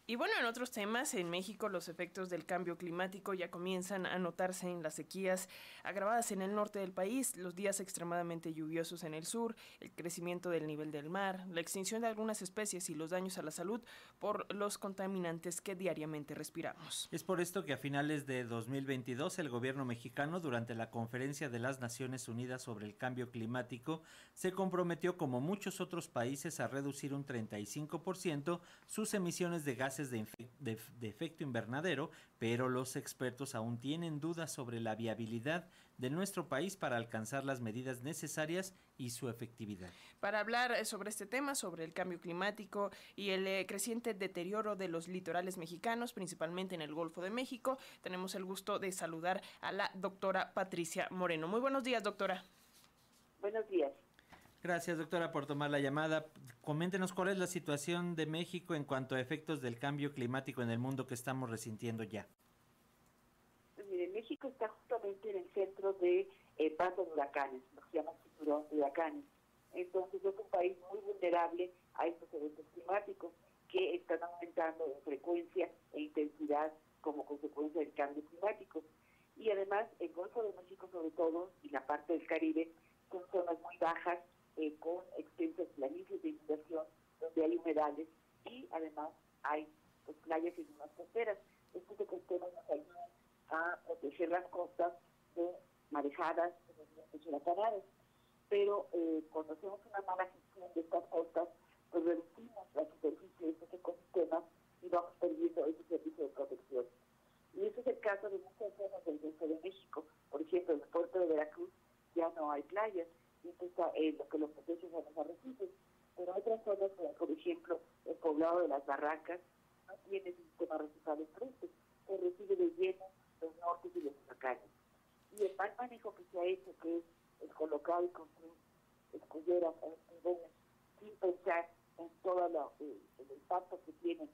Y bueno, en otros temas, en México los efectos del cambio climático ya comienzan a notarse en las sequías agravadas en el norte del país, los días extremadamente lluviosos en el sur, el crecimiento del nivel del mar, la extinción de algunas especies y los daños a la salud por los contaminantes que diariamente respiramos. Es por esto que a finales de 2022 el gobierno mexicano, durante la Conferencia de las Naciones Unidas sobre el Cambio Climático, se comprometió, como muchos otros países, a reducir un 35% sus emisiones de gases de efecto invernadero, pero los expertos aún tienen dudas sobre la viabilidad de nuestro país para alcanzar las medidas necesarias y su efectividad. Para hablar sobre este tema, sobre el cambio climático y el creciente deterioro de los litorales mexicanos, principalmente en el Golfo de México, tenemos el gusto de saludar a la doctora Patricia Moreno. Muy buenos días, doctora. Buenos días. Gracias, doctora, por tomar la llamada. Coméntenos cuál es la situación de México en cuanto a efectos del cambio climático en el mundo que estamos resintiendo ya. Pues mire, México está justamente en el centro de paso de huracanes, lo que se llama cinturón de huracanes. Entonces es un país muy vulnerable a estos eventos climáticos que están aumentando en frecuencia e intensidad como consecuencia del cambio climático. Y además el Golfo de México sobre todo y la parte del Caribe son zonas muy bajas con extensas planicies de inundación donde hay humedales y además hay pues, playas y zonas costeras. Estos ecosistemas nos ayudan a proteger las costas de marejadas, de vientos huracanados. Pero cuando hacemos una mala gestión de estas costas, pues reducimos la superficie de estos ecosistemas y vamos perdiendo ese servicio de protección. Y ese es el caso de muchas zonas del Golfo de México. Por ejemplo, en el puerto de Veracruz ya no hay playas, y esto está, lo que lo protege son los arrecifes. Pero hay otras zonas, como por ejemplo el poblado de las Barrancas, no tiene ese sistema arrecifal enfrente, que recibe de lleno los nortes y los huracanes. Y el mal manejo que se ha hecho, que es el colocar y construir escolleras o espigones sin pensar en todo el impacto que tiene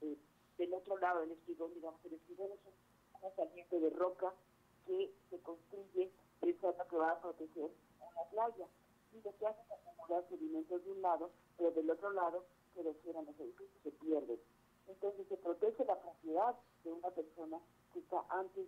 del otro lado del espigón, digamos, el espigón es un saliente de roca que se construye pensando que va a proteger una playa. Y lo que hace es acumular sedimentos de un lado, pero del otro lado se erosionan los edificios, se pierden. Entonces se protege la propiedad de una persona que está antes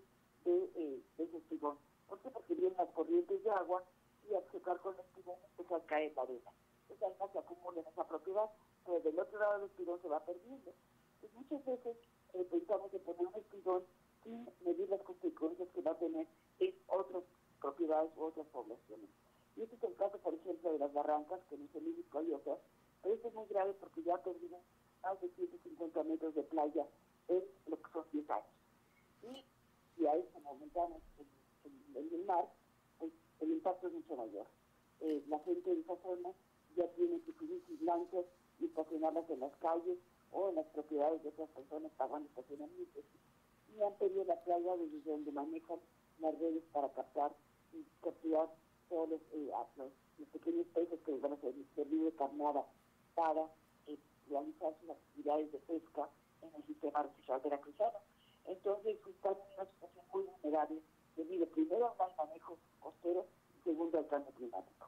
de ese espigón. ¿Por qué? Porque vienen las corrientes de agua y al chocar con el espigón empieza a caer la arena. Esa arena se acumula en esa propiedad, pero del otro lado del espigón se va perdiendo. Pues muchas veces pensamos en poner un espigón sin medir las consecuencias que va a tener en otras propiedades u otras poblaciones. Y este es el caso, por ejemplo, de las Barrancas, que no es el único, hay otras, pero esto es muy grave porque ya perdimos más de 150 metros de playa en lo que son 10 años. Y si a eso aumentamos el mar, pues el impacto es mucho mayor. La gente de esa zona ya tiene que subir sus lanchas y estacionarlas en las calles o en las propiedades de otras personas pagando estacionamientos. Y han pedido la playa desde donde manejan las redes para captar y capturar todos los pequeños peces que van a servir de carnada para realizar sus actividades de pesca en el sistema artificial veracruzano. Entonces están en una situación muy vulnerable debido primero al mal manejo costero y segundo al cambio climático.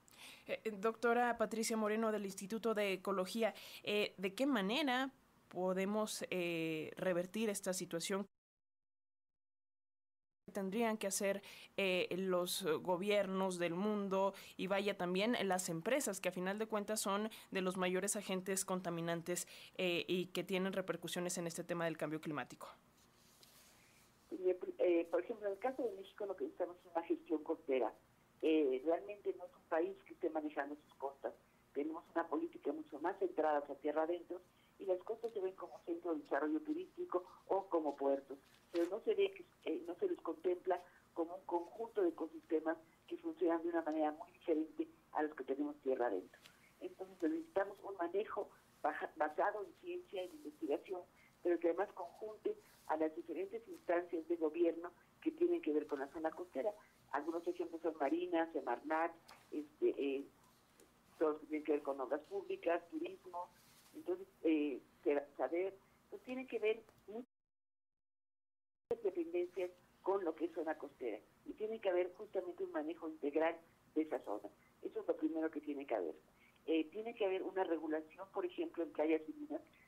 Doctora Patricia Moreno del Instituto de Ecología, ¿de qué manera podemos revertir esta situación? Tendrían que hacer los gobiernos del mundo y vaya también las empresas, que a final de cuentas son de los mayores agentes contaminantes y que tienen repercusiones en este tema del cambio climático. Por ejemplo, en el caso de México lo que necesitamos es una gestión costera. Realmente no es un país que esté manejando sus costas. Tenemos una política mucho más centrada hacia tierra adentro y las costas se ven como centro de desarrollo turístico o como puertos, pero no se ve no se les contempla como un conjunto de ecosistemas que funcionan de una manera muy diferente a los que tenemos tierra adentro. Entonces necesitamos un manejo basado en ciencia y en investigación, pero que además conjunte a las diferentes instancias de gobierno que tienen que ver con la zona costera. Algunos ejemplos son Marina, Semarnat, todos los que tienen que ver con obras públicas, turismo. Entonces, saber, pues tiene que ver muchas dependencias con lo que es zona costera y tiene que haber justamente un manejo integral de esa zona. Eso es lo primero que tiene que haber. Tiene que haber una regulación, por ejemplo, en playas y minas,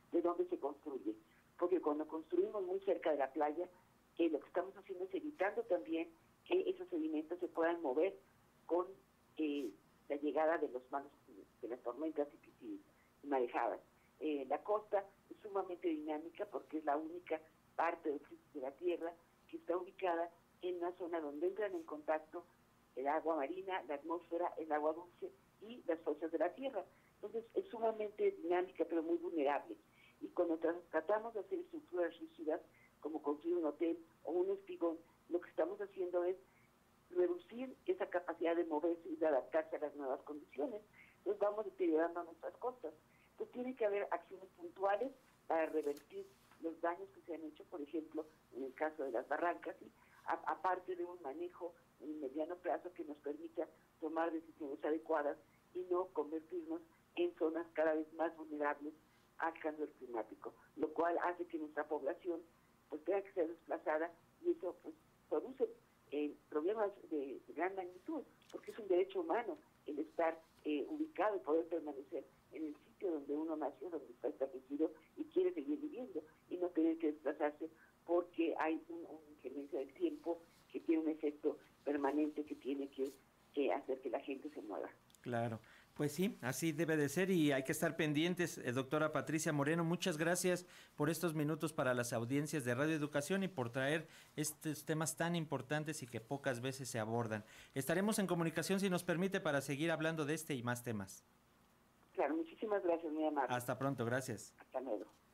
de dónde se construye. Porque cuando construimos muy cerca de la playa, lo que estamos haciendo es evitando también que esos sedimentos se puedan mover con la llegada de de las tormentas y marejadas. La costa es sumamente dinámica porque es la única parte de la tierra que está ubicada en una zona donde entran en contacto el agua marina, la atmósfera, el agua dulce y las fuerzas de la tierra. Entonces es sumamente dinámica pero muy vulnerable. Y cuando tratamos de hacer estructuras rígidas, como construir un hotel o un espigón, lo que estamos haciendo es reducir esa capacidad de moverse y de adaptarse a las nuevas condiciones. Entonces vamos deteriorando nuestras costas. Entonces tiene que haber acciones puntuales para revertir los daños que se han hecho, por ejemplo, en el caso de las barrancas, ¿sí? Aparte de un manejo en mediano plazo que nos permita tomar decisiones adecuadas y no convertirnos en zonas cada vez más vulnerables al cambio climático, lo cual hace que nuestra población pues tenga que ser desplazada y eso pues produce problemas de gran magnitud, porque es un derecho humano el estar ubicado y poder permanecer en el sitio donde uno nació, donde está establecido y quiere seguir viviendo y no tener que desplazarse porque hay una injerencia del tiempo que tiene un efecto permanente que tiene que hacer que la gente se mueva. Claro, pues sí, así debe de ser y hay que estar pendientes. Doctora Patricia Moreno, muchas gracias por estos minutos para las audiencias de Radio Educación y por traer estos temas tan importantes y que pocas veces se abordan. Estaremos en comunicación, si nos permite, para seguir hablando de este y más temas. Claro, muchísimas gracias, muy amable. Hasta pronto, gracias. Hasta luego.